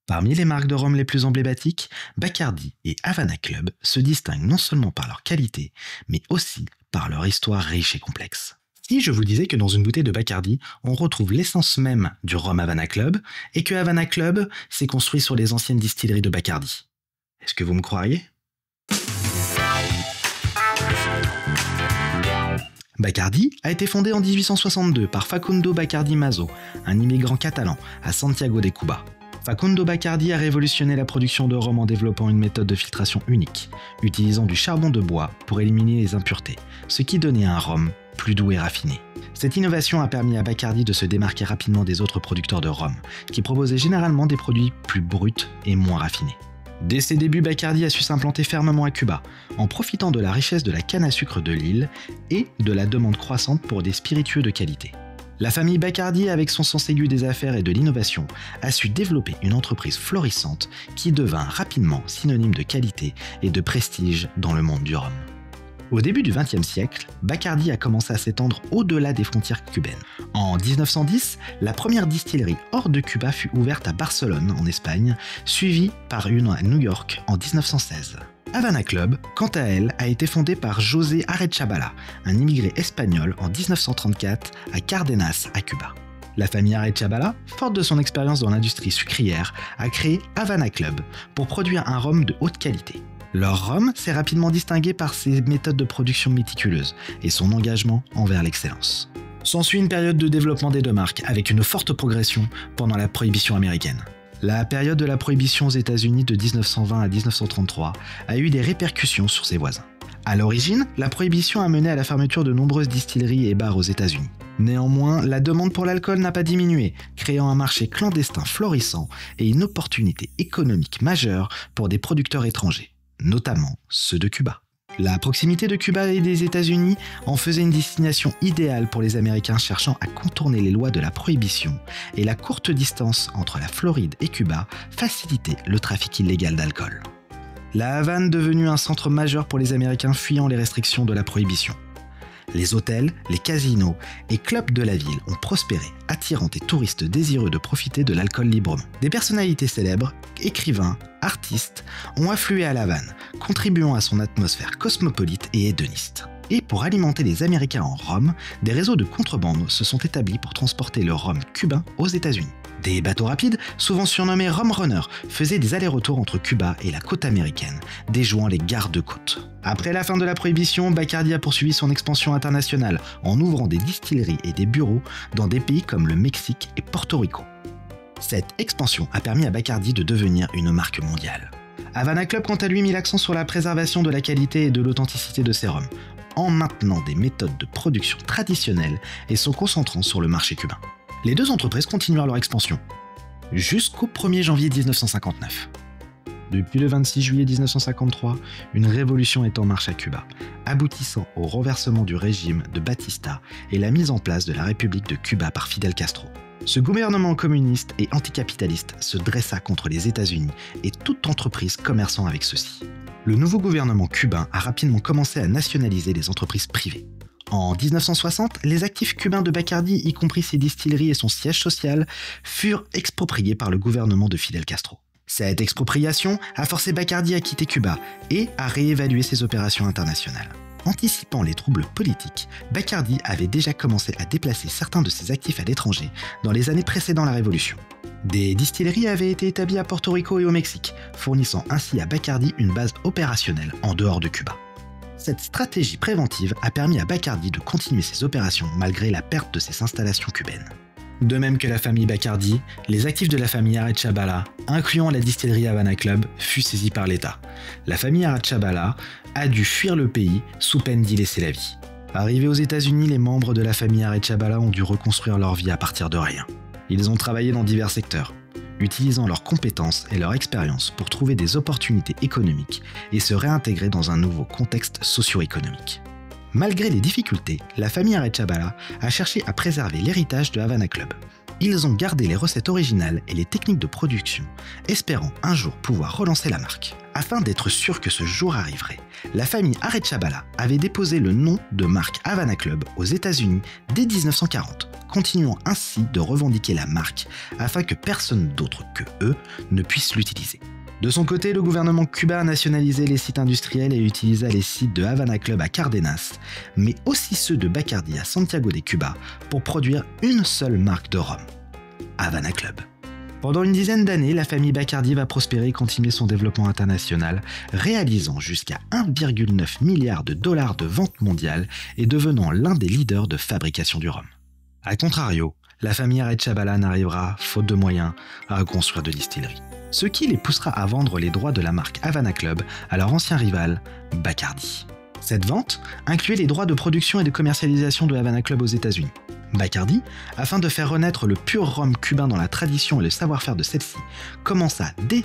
Parmi les marques de rhum les plus emblématiques, Bacardi et Havana Club se distinguent non seulement par leur qualité, mais aussi par leur histoire riche et complexe. Si je vous disais que dans une bouteille de Bacardi, on retrouve l'essence même du rhum Havana Club, et que Havana Club s'est construit sur les anciennes distilleries de Bacardi, est-ce que vous me croiriez ? Bacardi a été fondé en 1862 par Facundo Bacardi Mazo, un immigrant catalan à Santiago de Cuba. Facundo Bacardi a révolutionné la production de rhum en développant une méthode de filtration unique, utilisant du charbon de bois pour éliminer les impuretés, ce qui donnait un rhum plus doux et raffiné. Cette innovation a permis à Bacardi de se démarquer rapidement des autres producteurs de rhum, qui proposaient généralement des produits plus bruts et moins raffinés. Dès ses débuts, Bacardi a su s'implanter fermement à Cuba, en profitant de la richesse de la canne à sucre de l'île et de la demande croissante pour des spiritueux de qualité. La famille Bacardi, avec son sens aigu des affaires et de l'innovation, a su développer une entreprise florissante qui devint rapidement synonyme de qualité et de prestige dans le monde du rhum. Au début du XXe siècle, Bacardi a commencé à s'étendre au-delà des frontières cubaines. En 1910, la première distillerie hors de Cuba fut ouverte à Barcelone, en Espagne, suivie par une à New York en 1916. Havana Club, quant à elle, a été fondée par José Arechavala, un immigré espagnol en 1934 à Cardenas, à Cuba. La famille Arechavala, forte de son expérience dans l'industrie sucrière, a créé Havana Club pour produire un rhum de haute qualité. Leur rhum s'est rapidement distingué par ses méthodes de production méticuleuses et son engagement envers l'excellence. S'ensuit une période de développement des deux marques avec une forte progression pendant la prohibition américaine. La période de la prohibition aux États-Unis de 1920 à 1933 a eu des répercussions sur ses voisins. À l'origine, la prohibition a mené à la fermeture de nombreuses distilleries et bars aux États-Unis. Néanmoins, la demande pour l'alcool n'a pas diminué, créant un marché clandestin florissant et une opportunité économique majeure pour des producteurs étrangers, notamment ceux de Cuba. La proximité de Cuba et des États-Unis en faisait une destination idéale pour les Américains cherchant à contourner les lois de la prohibition, et la courte distance entre la Floride et Cuba facilitait le trafic illégal d'alcool. La Havane devenue un centre majeur pour les Américains fuyant les restrictions de la prohibition. Les hôtels, les casinos et clubs de la ville ont prospéré, attirant des touristes désireux de profiter de l'alcool librement. Des personnalités célèbres, écrivains, artistes ont afflué à La Havane, contribuant à son atmosphère cosmopolite et hédoniste. Et pour alimenter les Américains en rhum, des réseaux de contrebande se sont établis pour transporter le rhum cubain aux États-Unis. Des bateaux rapides, souvent surnommés Rum Runner, faisaient des allers-retours entre Cuba et la côte américaine, déjouant les gardes-côtes. Après la fin de la prohibition, Bacardi a poursuivi son expansion internationale en ouvrant des distilleries et des bureaux dans des pays comme le Mexique et Porto Rico. Cette expansion a permis à Bacardi de devenir une marque mondiale. Havana Club, quant à lui, mit l'accent sur la préservation de la qualité et de l'authenticité de ses rhums, en maintenant des méthodes de production traditionnelles et se concentrant sur le marché cubain. Les deux entreprises continuèrent leur expansion, jusqu'au 1er janvier 1959. Depuis le 26 juillet 1953, une révolution est en marche à Cuba, aboutissant au renversement du régime de Batista et la mise en place de la République de Cuba par Fidel Castro. Ce gouvernement communiste et anticapitaliste se dressa contre les États-Unis et toute entreprise commerçant avec ceux-ci. Le nouveau gouvernement cubain a rapidement commencé à nationaliser les entreprises privées. En 1960, les actifs cubains de Bacardi, y compris ses distilleries et son siège social, furent expropriés par le gouvernement de Fidel Castro. Cette expropriation a forcé Bacardi à quitter Cuba et à réévaluer ses opérations internationales. Anticipant les troubles politiques, Bacardi avait déjà commencé à déplacer certains de ses actifs à l'étranger dans les années précédant la Révolution. Des distilleries avaient été établies à Porto Rico et au Mexique, fournissant ainsi à Bacardi une base opérationnelle en dehors de Cuba. Cette stratégie préventive a permis à Bacardi de continuer ses opérations malgré la perte de ses installations cubaines. De même que la famille Bacardi, les actifs de la famille Arechavala, incluant la distillerie Havana Club, furent saisis par l'État. La famille Arechavala a dû fuir le pays sous peine d'y laisser la vie. Arrivés aux États-Unis, les membres de la famille Arechavala ont dû reconstruire leur vie à partir de rien. Ils ont travaillé dans divers secteurs, utilisant leurs compétences et leur expérience pour trouver des opportunités économiques et se réintégrer dans un nouveau contexte socio-économique. Malgré les difficultés, la famille Arechavala a cherché à préserver l'héritage de Havana Club. ils ont gardé les recettes originales et les techniques de production, espérant un jour pouvoir relancer la marque. Afin d'être sûr que ce jour arriverait, la famille Arechabala avait déposé le nom de marque Havana Club aux États-Unis dès 1940, continuant ainsi de revendiquer la marque afin que personne d'autre que eux ne puisse l'utiliser. De son côté, le gouvernement cubain a nationalisé les sites industriels et utilisa les sites de Havana Club à Cardenas, mais aussi ceux de Bacardi à Santiago de Cuba pour produire une seule marque de rhum, Havana Club. Pendant une dizaine d'années, la famille Bacardi va prospérer et continuer son développement international, réalisant jusqu'à 1,9 milliard de dollars de ventes mondiales et devenant l'un des leaders de fabrication du rhum. A contrario, la famille Arechabala n'arrivera, faute de moyens, à construire de distilleries, ce qui les poussera à vendre les droits de la marque Havana Club à leur ancien rival, Bacardi. Cette vente incluait les droits de production et de commercialisation de Havana Club aux États-Unis. Bacardi, afin de faire renaître le pur rhum cubain dans la tradition et le savoir-faire de celle-ci, commença dès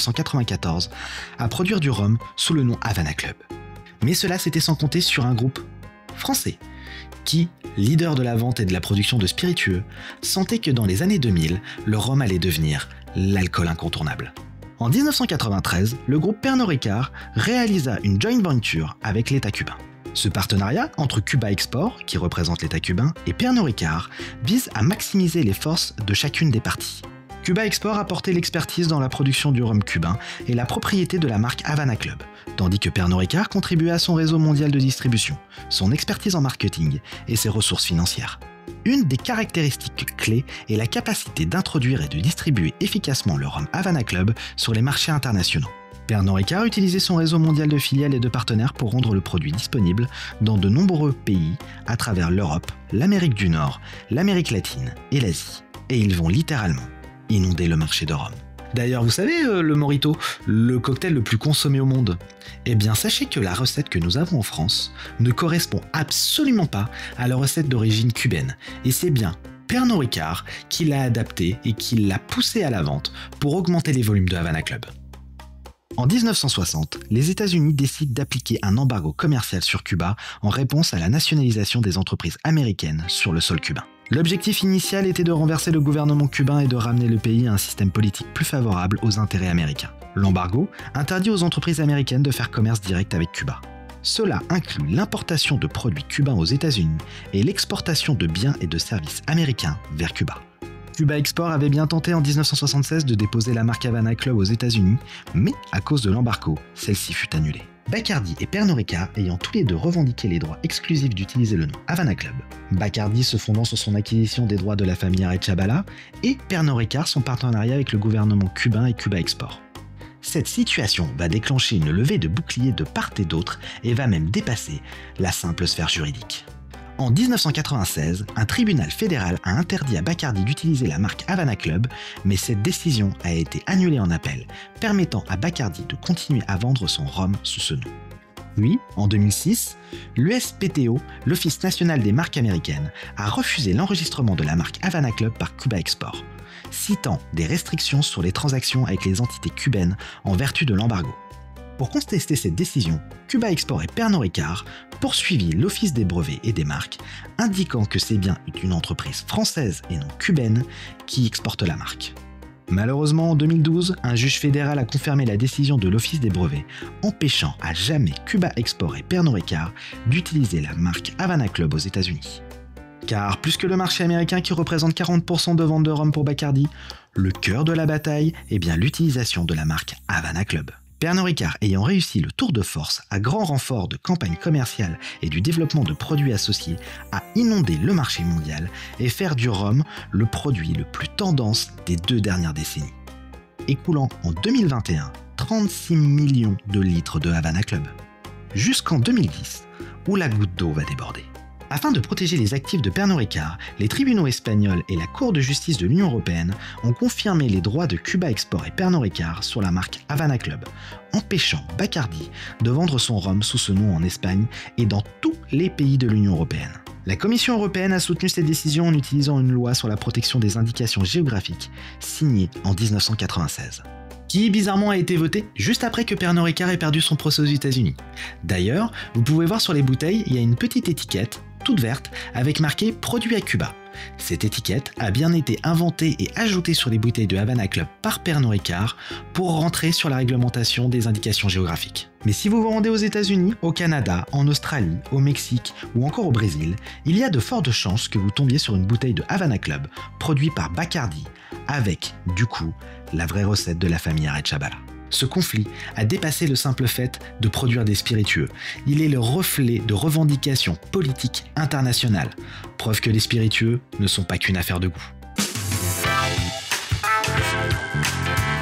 1994 à produire du rhum sous le nom Havana Club. Mais cela c'était sans compter sur un groupe français qui, leader de la vente et de la production de spiritueux, sentait que dans les années 2000, le rhum allait devenir l'alcool incontournable. En 1993, le groupe Pernod Ricard réalisa une joint venture avec l'État cubain. Ce partenariat entre Cuba Export, qui représente l'État cubain, et Pernod Ricard vise à maximiser les forces de chacune des parties. Cuba Export apportait l'expertise dans la production du rhum cubain et la propriété de la marque Havana Club, tandis que Pernod Ricard contribuait à son réseau mondial de distribution, son expertise en marketing et ses ressources financières. Une des caractéristiques clés est la capacité d'introduire et de distribuer efficacement le rhum Havana Club sur les marchés internationaux. Pernod Ricard utilisait son réseau mondial de filiales et de partenaires pour rendre le produit disponible dans de nombreux pays à travers l'Europe, l'Amérique du Nord, l'Amérique latine et l'Asie. Et ils vont littéralement inonder le marché de rhum. D'ailleurs, vous savez, le Mojito, le cocktail le plus consommé au monde? Eh bien, sachez que la recette que nous avons en France ne correspond absolument pas à la recette d'origine cubaine. Et c'est bien Pernod Ricard qui l'a adapté et qui l'a poussé à la vente pour augmenter les volumes de Havana Club. En 1960, les États-Unis décident d'appliquer un embargo commercial sur Cuba en réponse à la nationalisation des entreprises américaines sur le sol cubain. L'objectif initial était de renverser le gouvernement cubain et de ramener le pays à un système politique plus favorable aux intérêts américains. L'embargo interdit aux entreprises américaines de faire commerce direct avec Cuba. Cela inclut l'importation de produits cubains aux États-Unis et l'exportation de biens et de services américains vers Cuba. Cuba Export avait bien tenté en 1976 de déposer la marque Havana Club aux États-Unis, mais à cause de l'embargo, celle-ci fut annulée. Bacardi et Pernod Ricard ayant tous les deux revendiqué les droits exclusifs d'utiliser le nom Havana Club, Bacardi se fondant sur son acquisition des droits de la famille Arechabala et Pernod Ricard son partenariat avec le gouvernement cubain et Cuba Export. Cette situation va déclencher une levée de boucliers de part et d'autre et va même dépasser la simple sphère juridique. En 1996, un tribunal fédéral a interdit à Bacardi d'utiliser la marque Havana Club, mais cette décision a été annulée en appel, permettant à Bacardi de continuer à vendre son rhum sous ce nom. Puis, en 2006, l'USPTO, l'Office national des marques américaines, a refusé l'enregistrement de la marque Havana Club par Cuba Export, citant des restrictions sur les transactions avec les entités cubaines en vertu de l'embargo. Pour contester cette décision, Cuba Export et Pernod Ricard poursuivit l'Office des brevets et des marques, indiquant que c'est bien une entreprise française et non cubaine qui exporte la marque. Malheureusement, en 2012, un juge fédéral a confirmé la décision de l'Office des brevets, empêchant à jamais Cuba Export et Pernod Ricard d'utiliser la marque Havana Club aux États-Unis. Car plus que le marché américain qui représente 40% de ventes de rhum pour Bacardi, le cœur de la bataille est bien l'utilisation de la marque Havana Club. Pernod Ricard ayant réussi le tour de force à grand renfort de campagnes commerciales et du développement de produits associés à inonder le marché mondial et faire du rhum le produit le plus tendance des 2 dernières décennies, écoulant en 2021 36 millions de litres de Havana Club, jusqu'en 2010 où la goutte d'eau va déborder. Afin de protéger les actifs de Pernod Ricard, les tribunaux espagnols et la Cour de justice de l'Union européenne ont confirmé les droits de Cuba Export et Pernod Ricard sur la marque Havana Club, empêchant Bacardi de vendre son rhum sous ce nom en Espagne et dans tous les pays de l'Union européenne. La Commission européenne a soutenu cette décision en utilisant une loi sur la protection des indications géographiques, signée en 1996. Qui bizarrement a été voté juste après que Pernod Ricard ait perdu son procès aux États-Unis. D'ailleurs, vous pouvez voir sur les bouteilles, il y a une petite étiquette toute verte avec marqué « Produit à Cuba ». Cette étiquette a bien été inventée et ajoutée sur les bouteilles de Havana Club par Pernod Ricard pour rentrer sur la réglementation des indications géographiques. Mais si vous vous rendez aux États-Unis, au Canada, en Australie, au Mexique ou encore au Brésil, il y a de fortes chances que vous tombiez sur une bouteille de Havana Club produite par Bacardi avec, du coup, la vraie recette de la famille Arechabala. Ce conflit a dépassé le simple fait de produire des spiritueux. Il est le reflet de revendications politiques internationales. Preuve que les spiritueux ne sont pas qu'une affaire de goût.